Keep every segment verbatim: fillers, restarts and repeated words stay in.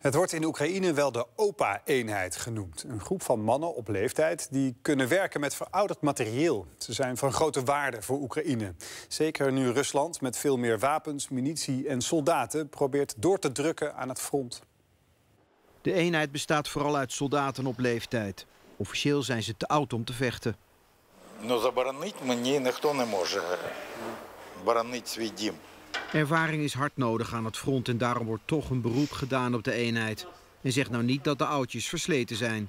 Het wordt in Oekraïne wel de OPA-eenheid genoemd. Een groep van mannen op leeftijd die kunnen werken met verouderd materieel. Ze zijn van grote waarde voor Oekraïne. Zeker nu Rusland met veel meer wapens, munitie en soldaten probeert door te drukken aan het front. De eenheid bestaat vooral uit soldaten op leeftijd. Officieel zijn ze te oud om te vechten. Ну, заборонить мені ніхто не може. Боронить свій дім. Ervaring is hard nodig aan het front en daarom wordt toch een beroep gedaan op de eenheid. En zeg nou niet dat de oudjes versleten zijn.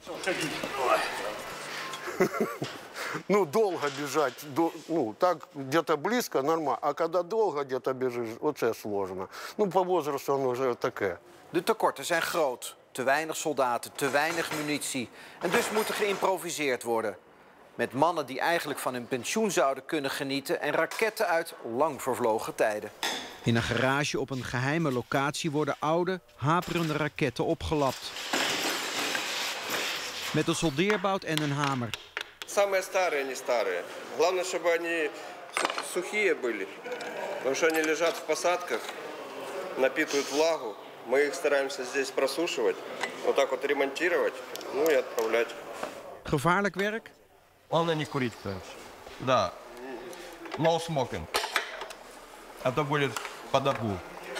Ну, долго бежать, ну, так где-то близко нормально, а когда долго где-то бежишь, оце сложно. Ну, по возрасту оно уже таке. De tekorten zijn groot. Te weinig soldaten, te weinig munitie. En dus moet er geïmproviseerd worden. Met mannen die eigenlijk van hun pensioen zouden kunnen genieten en raketten uit lang vervlogen tijden. In een garage op een geheime locatie worden oude, haperende raketten opgelapt. Met een soldeerbout en een hamer. Самые старые, не старые. Главное, чтобы они сухие были. Потому что они лежат в посадках, напитывают влагу. Мы их стараемся здесь просушивать, вот так вот ремонтировать, ну и отправлять. Gevaarlijk werk? Главное не курить, конечно. Да. No smoking. Это будет подобу.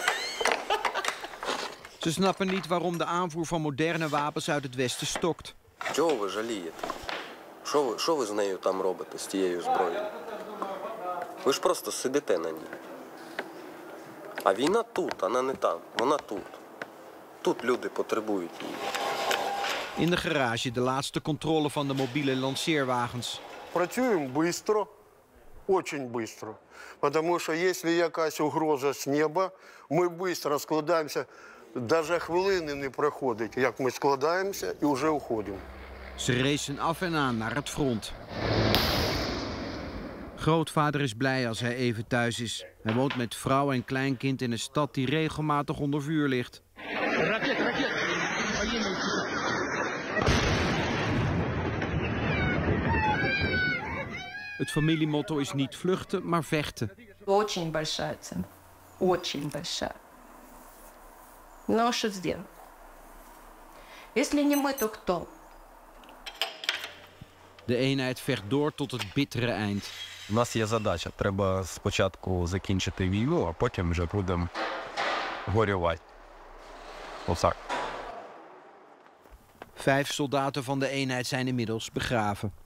Ze snappen niet waarom de aanvoer van moderne wapens uit het Westen stokt. Чого ви жалієте? Що ви, що ви з нею там робите, з тією зброєю? Ви ж просто сидите на ній. А війна тут, вона не там, вона тут. Тут люди потребують її. In de garage de laatste controle van de mobiele lanceerwagens. Працюємо швидко, дуже швидко. Тому що якщо якась угроза з неба, ми швидко складаємося. Навіть хвилини не проходить, як ми складаємося і вже уходимо. Ze racen af en aan naar het front. Grootvader is blij als hij even thuis is. Hij woont met vrouw en kleinkind in een stad die regelmatig onder vuur ligt. Raket, raket. Het familiemotto is niet vluchten, maar vechten. Очень большая цена. Очень большая. Но что сделать? Если не мы, то кто? De eenheid vecht door tot het bittere eind. У нас є задача. Треба спочатку закінчити війну, а потім вже будемо горювати. Отак. Vijf soldaten van de eenheid zijn inmiddels begraven.